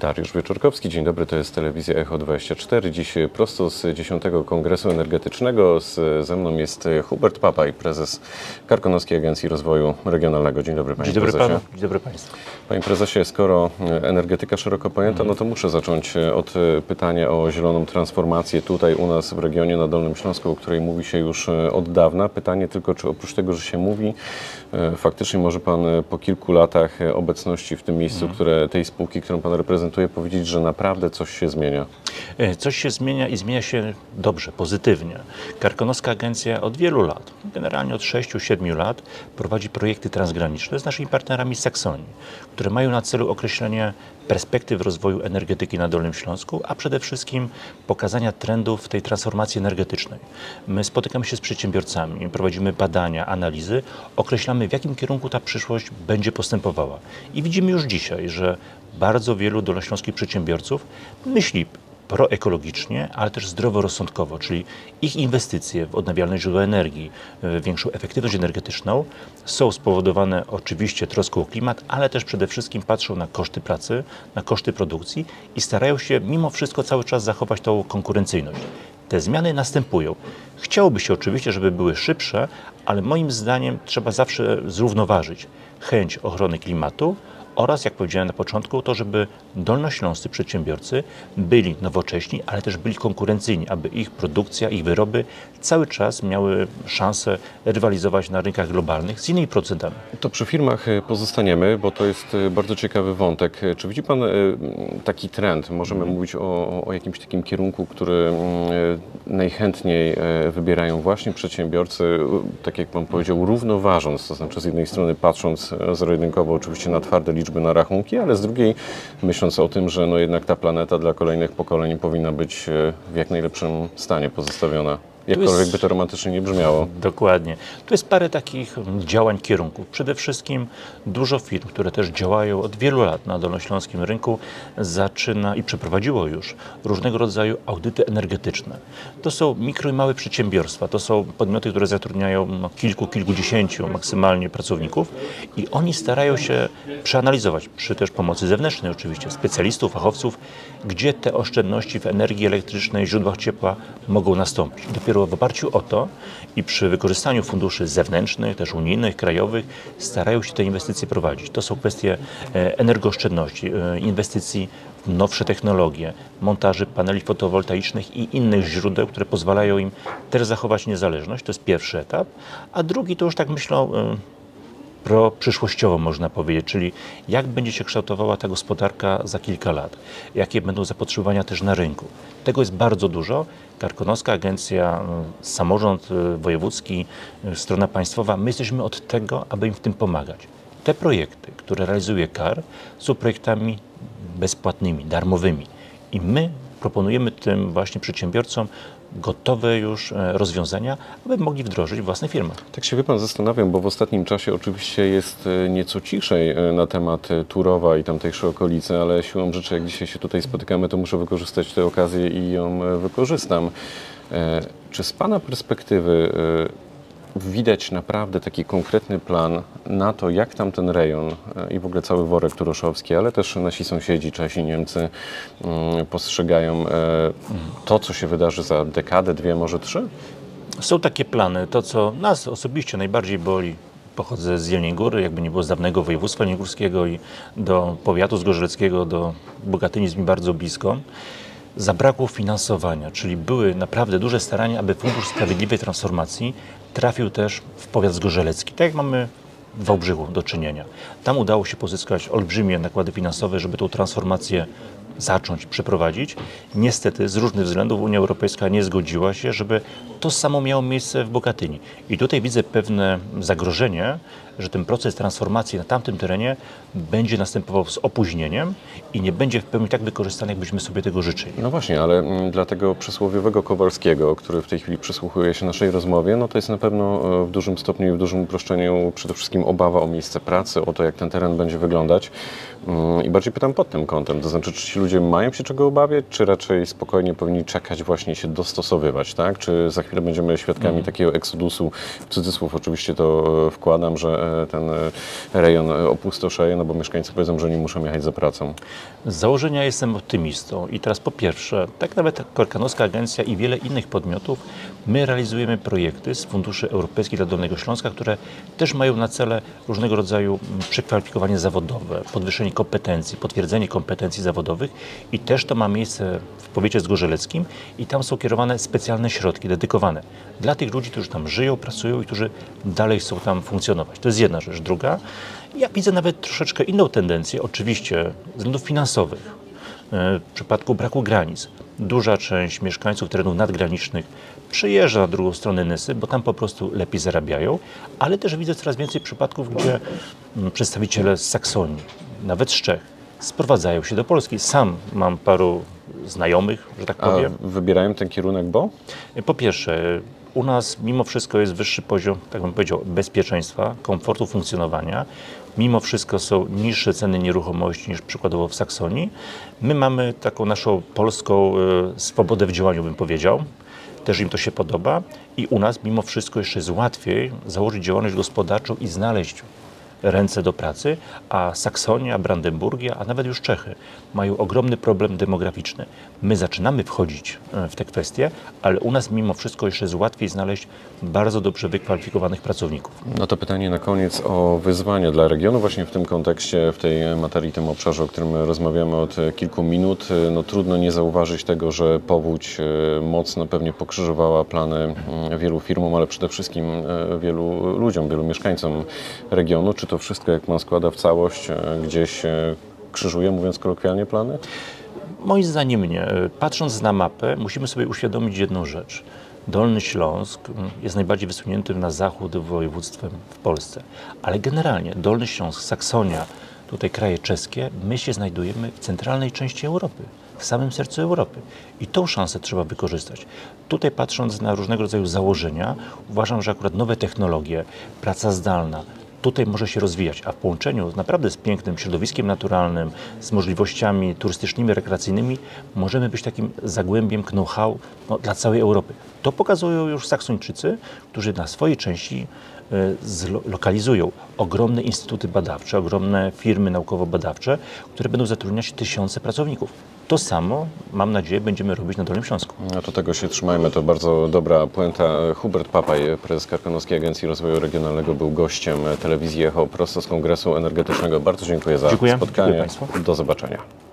Dariusz Wieczorkowski, dzień dobry, to jest Telewizja Echo 24. Dziś prosto z 10. Kongresu Energetycznego. Ze mną jest Hubert Papaj, prezes Karkonoskiej Agencji Rozwoju Regionalnego. Dzień dobry, panie prezesie. Dzień dobry panu, dzień dobry państwu. Panie prezesie, skoro energetyka szeroko pojęta, no to muszę zacząć od pytania o zieloną transformację tutaj u nas w regionie na Dolnym Śląsku, o której mówi się już od dawna. Pytanie tylko, czy oprócz tego, że się mówi, faktycznie może pan po kilku latach obecności w tym miejscu, tej spółki, którą pan reprezentuje, powiedzieć, że naprawdę coś się zmienia? Coś się zmienia i zmienia się dobrze, pozytywnie. Karkonoska Agencja od wielu lat, generalnie od 6-7 lat, prowadzi projekty transgraniczne z naszymi partnerami z Saksonii, które mają na celu określenie perspektyw rozwoju energetyki na Dolnym Śląsku, a przede wszystkim pokazania trendów w tej transformacji energetycznej. My spotykamy się z przedsiębiorcami, prowadzimy badania, analizy, określamy, w jakim kierunku ta przyszłość będzie postępowała. I widzimy już dzisiaj, że bardzo wielu dolnośląskich przedsiębiorców myśli proekologicznie, ale też zdroworozsądkowo, czyli ich inwestycje w odnawialne źródła energii, w większą efektywność energetyczną są spowodowane oczywiście troską o klimat, ale też przede wszystkim patrzą na koszty pracy, na koszty produkcji i starają się mimo wszystko cały czas zachować tą konkurencyjność. Te zmiany następują. Chciałoby się oczywiście, żeby były szybsze, ale moim zdaniem trzeba zawsze zrównoważyć chęć ochrony klimatu oraz, jak powiedziałem na początku, to, żeby dolnośląscy przedsiębiorcy byli nowocześni, ale też byli konkurencyjni, aby ich produkcja, ich wyroby cały czas miały szansę rywalizować na rynkach globalnych z innymi producentami. To przy firmach pozostaniemy, bo to jest bardzo ciekawy wątek. Czy widzi pan taki trend? Możemy mówić o jakimś takim kierunku, który najchętniej wybierają właśnie przedsiębiorcy, tak jak pan powiedział, równoważąc, to znaczy z jednej strony patrząc zero-jedynkowo oczywiście na twarde liczby, na rachunki, ale z drugiej myśląc o tym, że no jednak ta planeta dla kolejnych pokoleń powinna być w jak najlepszym stanie pozostawiona. Jakkolwiek by to romantycznie nie brzmiało. Dokładnie. Tu jest parę takich działań, kierunków. Przede wszystkim dużo firm, które też działają od wielu lat na dolnośląskim rynku, zaczyna i przeprowadziło już różnego rodzaju audyty energetyczne. To są mikro i małe przedsiębiorstwa, to są podmioty, które zatrudniają kilkudziesięciu maksymalnie pracowników i oni starają się przeanalizować, przy też pomocy zewnętrznej oczywiście, specjalistów, fachowców, gdzie te oszczędności w energii elektrycznej, źródłach ciepła mogą nastąpić. Dopiero w oparciu o to i przy wykorzystaniu funduszy zewnętrznych, też unijnych, krajowych, starają się te inwestycje prowadzić. To są kwestie energooszczędności, inwestycji w nowsze technologie, montaży paneli fotowoltaicznych i innych źródeł, które pozwalają im też zachować niezależność. To jest pierwszy etap. A drugi to już tak myślą przyszłościowo można powiedzieć, czyli jak będzie się kształtowała ta gospodarka za kilka lat, jakie będą zapotrzebowania też na rynku. Tego jest bardzo dużo. Karkonoska Agencja, samorząd wojewódzki, strona państwowa, my jesteśmy od tego, aby im w tym pomagać. Te projekty, które realizuje KAR, są projektami bezpłatnymi, darmowymi i my proponujemy tym właśnie przedsiębiorcom gotowe już rozwiązania, aby mogli wdrożyć w własnych firmach. Tak się, wie pan, zastanawiam, bo w ostatnim czasie oczywiście jest nieco ciszej na temat Turowa i tamtejszej okolicy, ale siłą rzeczy, jak dzisiaj się tutaj spotykamy, to muszę wykorzystać tę okazję i ją wykorzystam. Czy z pana perspektywy widać naprawdę taki konkretny plan na to, jak tam ten rejon i w ogóle cały worek turoszowski, ale też nasi sąsiedzi, Czesi, Niemcy postrzegają to, co się wydarzy za dekadę, dwie, może trzy? Są takie plany. To, co nas osobiście najbardziej boli, pochodzę z Jeleniej Góry, jakby nie było z dawnego województwa jeleniogórskiego i do powiatu zgorzeleckiego, do Bogatyni jest mi bardzo blisko. Zabrakło finansowania, czyli były naprawdę duże starania, aby Fundusz Sprawiedliwej Transformacji trafił też w powiat zgorzelecki, tak jak mamy w Wałbrzychu do czynienia. Tam udało się pozyskać olbrzymie nakłady finansowe, żeby tą transformację zacząć, przeprowadzić. Niestety z różnych względów Unia Europejska nie zgodziła się, żeby to samo miało miejsce w Bogatyni. I tutaj widzę pewne zagrożenie, że ten proces transformacji na tamtym terenie będzie następował z opóźnieniem i nie będzie w pełni tak wykorzystany, jakbyśmy sobie tego życzyli. No właśnie, ale dla tego przysłowiowego Kowalskiego, który w tej chwili przysłuchuje się naszej rozmowie, no to jest na pewno w dużym stopniu i w dużym uproszczeniu przede wszystkim obawa o miejsce pracy, o to, jak ten teren będzie wyglądać. I bardziej pytam pod tym kątem, to znaczy, czy ci ludzie mają się czego obawiać, czy raczej spokojnie powinni czekać, właśnie się dostosowywać, tak? Czy za chwilę chwilę będziemy świadkami takiego eksodusu, w cudzysłów oczywiście to wkładam, że ten rejon opustoszeje, no bo mieszkańcy powiedzą, że oni muszą jechać za pracą. Z założenia jestem optymistą i teraz po pierwsze, tak nawet Karkonoska Agencja i wiele innych podmiotów, my realizujemy projekty z funduszy europejskich dla Dolnego Śląska, które też mają na cele różnego rodzaju przekwalifikowanie zawodowe, podwyższenie kompetencji, potwierdzenie kompetencji zawodowych i też to ma miejsce w powiecie zgorzeleckim i tam są kierowane specjalne środki dedykowane dla tych ludzi, którzy tam żyją, pracują i którzy dalej chcą tam funkcjonować. To jest jedna rzecz. Druga, ja widzę nawet troszeczkę inną tendencję, oczywiście ze względów finansowych. W przypadku braku granic. Duża część mieszkańców terenów nadgranicznych przyjeżdża na drugą stronę Nysy, bo tam po prostu lepiej zarabiają, ale też widzę coraz więcej przypadków, gdzie przedstawiciele z Saksonii, nawet z Czech, sprowadzają się do Polski. Sam mam paru znajomych, że tak powiem. A wybierają ten kierunek, bo? Po pierwsze, u nas mimo wszystko jest wyższy poziom, tak bym powiedział, bezpieczeństwa, komfortu funkcjonowania. Mimo wszystko są niższe ceny nieruchomości niż przykładowo w Saksonii. My mamy taką naszą polską swobodę w działaniu, bym powiedział. Też im to się podoba i u nas mimo wszystko jeszcze jest łatwiej założyć działalność gospodarczą i znaleźć ręce do pracy, a Saksonia, Brandenburgia, a nawet już Czechy mają ogromny problem demograficzny. My zaczynamy wchodzić w te kwestie, ale u nas mimo wszystko jeszcze jest łatwiej znaleźć bardzo dobrze wykwalifikowanych pracowników. No to pytanie na koniec o wyzwania dla regionu właśnie w tym kontekście, w tej materii, tym obszarze, o którym rozmawiamy od kilku minut. No trudno nie zauważyć tego, że powódź mocno pewnie pokrzyżowała plany wielu firmom, ale przede wszystkim wielu ludziom, wielu mieszkańcom regionu. Czy to wszystko, jak pan składa w całość, gdzieś krzyżuje, mówiąc kolokwialnie, plany? Moim zdaniem nie. Patrząc na mapę, musimy sobie uświadomić jedną rzecz. Dolny Śląsk jest najbardziej wysuniętym na zachód województwem w Polsce, ale generalnie Dolny Śląsk, Saksonia, tutaj kraje czeskie, my się znajdujemy w centralnej części Europy, w samym sercu Europy i tą szansę trzeba wykorzystać. Tutaj patrząc na różnego rodzaju założenia, uważam, że akurat nowe technologie, praca zdalna, tutaj może się rozwijać, a w połączeniu naprawdę z pięknym środowiskiem naturalnym, z możliwościami turystycznymi, rekreacyjnymi, możemy być takim zagłębiem know-how dla całej Europy. To pokazują już Saksończycy, którzy na swojej części zlokalizują ogromne instytuty badawcze, ogromne firmy naukowo-badawcze, które będą zatrudniać tysiące pracowników. To samo, mam nadzieję, będziemy robić na Dolnym Śląsku. No to tego się trzymajmy, to bardzo dobra puenta. Hubert Papaj, prezes Karkonoskiej Agencji Rozwoju Regionalnego, był gościem telewizji Echo prosto z Kongresu Energetycznego. Bardzo dziękuję za spotkanie. Dziękuję Państwu. Do zobaczenia.